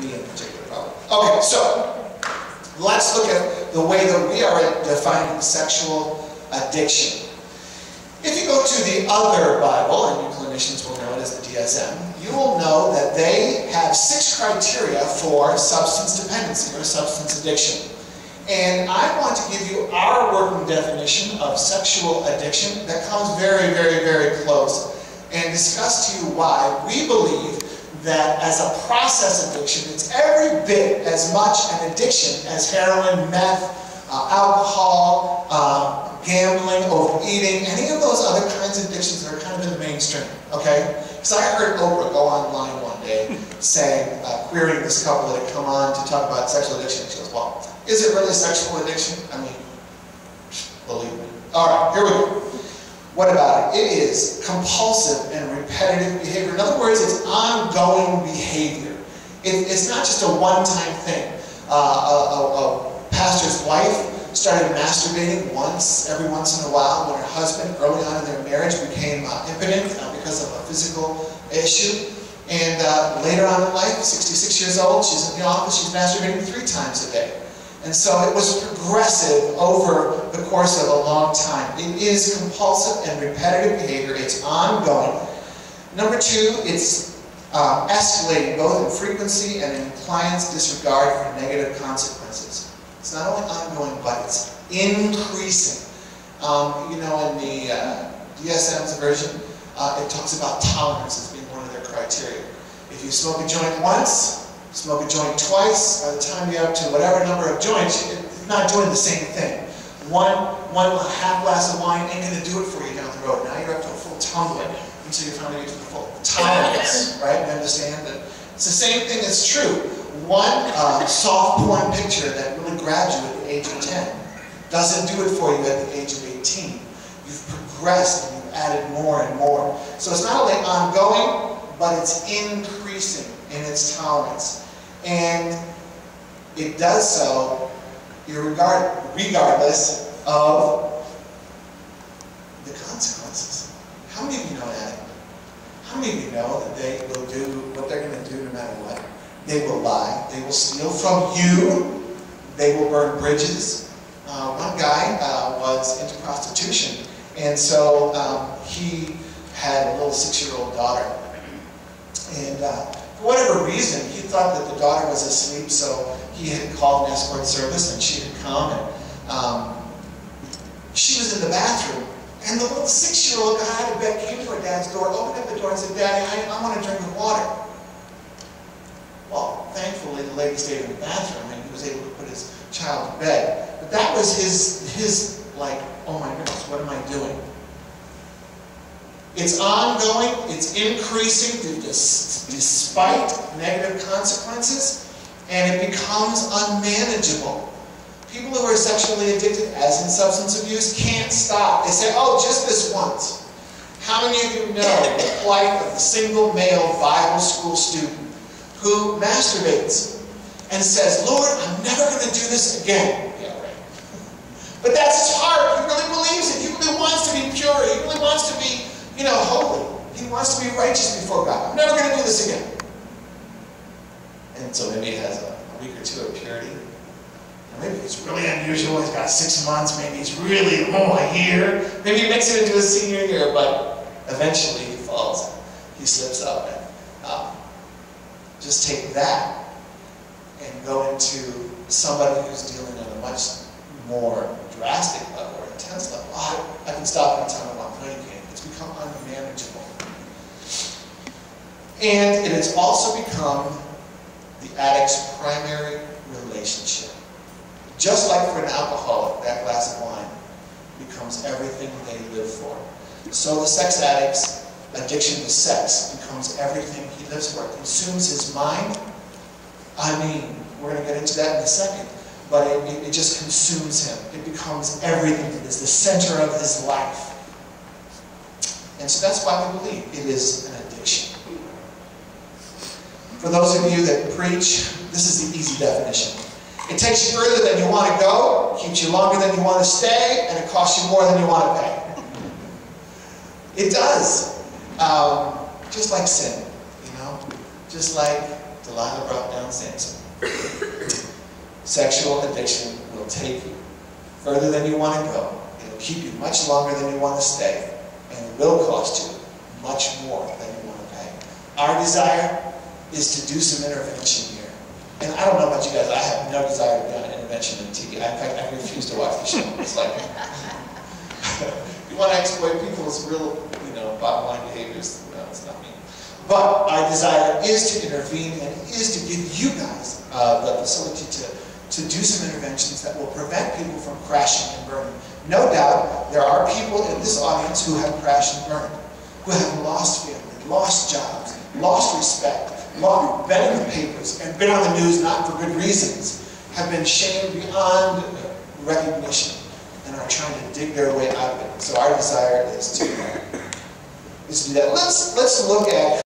me in particular, probably. Okay, so let's look at the way that we are defining sexual addiction. If you go to the other Bible, and you clinicians will know it as the DSM, you will know that they have 6 criteria for substance dependency or substance addiction. And I want to give you our working definition of sexual addiction that comes very, very, very close, and discuss to you why we believe that as a process addiction, it's every bit as much an addiction as heroin, meth, alcohol, gambling, overeating, any of those other kinds of addictions that are kind of in the mainstream, okay? Because I heard Oprah go online one day saying, querying this couple that had come on to talk about sexual addiction. She goes, well, is it really sexual addiction? I mean, believe me. All right, here we go. What about it? It is compulsive and repetitive behavior. In other words, it's ongoing behavior. It's not just a one-time thing. A pastor's wife started masturbating every once in a while when her husband, early on in their marriage, became impotent because of a physical issue. And later on in life, 66 years old, she's in the office, she's masturbating 3 times a day. And so it was progressive over the course of a long time. It is compulsive and repetitive behavior. It's ongoing. Number 2, it's escalating both in frequency and in client's disregard for negative consequences. It's not only ongoing, but it's increasing. You know, in the DSM's version, it talks about tolerance as being one of their criteria. If you smoke a joint once, smoke a joint twice, by the time you're up to whatever number of joints, you're not doing the same thing. One half glass of wine ain't going to do it for you down the road. Now you're up to a full tumbler until you finally get to the full tolerance, right? You understand that it's the same thing that's true. One soft porn picture that really grabs you at the age of 10 doesn't do it for you at the age of 18. You've progressed and you've added more and more. So it's not only ongoing, but it's increasing in its tolerance. And it does so regardless of the consequences. How many of you know that? How many of you know that they will do what they're going to do no matter what? They will lie. They will steal from you. They will burn bridges. One guy was into prostitution, and so he had a little 6-year-old daughter. And for whatever reason, he thought that the daughter was asleep, so he had called an escort service, and she had come, and she was in the bathroom. And the little 6-year-old guy out of bed came to her dad's door, opened up the door, and said, "Daddy, I want a drink of water." Well, thankfully, the lady stayed in the bathroom, and he was able to put his child to bed. But that was his like, oh my goodness, what am I doing? It's ongoing, it's increasing despite negative consequences, and it becomes unmanageable. People who are sexually addicted, as in substance abuse, can't stop. They say, oh, just this once. How many of you know the plight of the single male Bible school student who masturbates and says, Lord, I'm never going to do this again? Yeah, right. But that's his heart. He really believes it. He really wants to be pure. He really wants to be, holy. He wants to be righteous before God. I'm never going to do this again. And so maybe he has a week or 2 of purity. Maybe it's really unusual. He's got 6 months. Maybe he's really, a year. Maybe he makes it into his senior year, but eventually he falls. He slips up. And just take that and go into somebody who's dealing at a much more drastic level or intense level. I can stop anytime I want. No, you can't. It's become unmanageable. And it has also become the addict's primary relationship. Just like for an alcoholic, that glass of wine becomes everything they live for. So the sex addict's addiction to sex becomes everything he lives for. It consumes his mind. We're going to get into that in a second. But it just consumes him. It becomes everything. It is the center of his life. And so that's why we believe it is an addiction. For those of you that preach, this is the easy definition. It takes you further than you want to go, keeps you longer than you want to stay, and it costs you more than you want to pay. It does. Just like sin, just like the Delilah brought down Samson. Sexual addiction will take you further than you want to go. It'll keep you much longer than you want to stay. And it will cost you much more than you want to pay. Our desire is to do some intervention here. And I don't know about you guys, I have no desire to do an intervention in TV. In fact, I refuse to watch the show. It's like, you want to exploit people's real, bottom line behaviors? No, it's not me. But our desire is to intervene and is to give you guys the facility to do some interventions that will prevent people from crashing and burning. No doubt, there are people in this audience who have crashed and burned, who have lost family, lost jobs, lost respect, been in the papers, and been on the news not for good reasons, have been shamed beyond recognition, and are trying to dig their way out of it. So our desire is to do that. Let's look at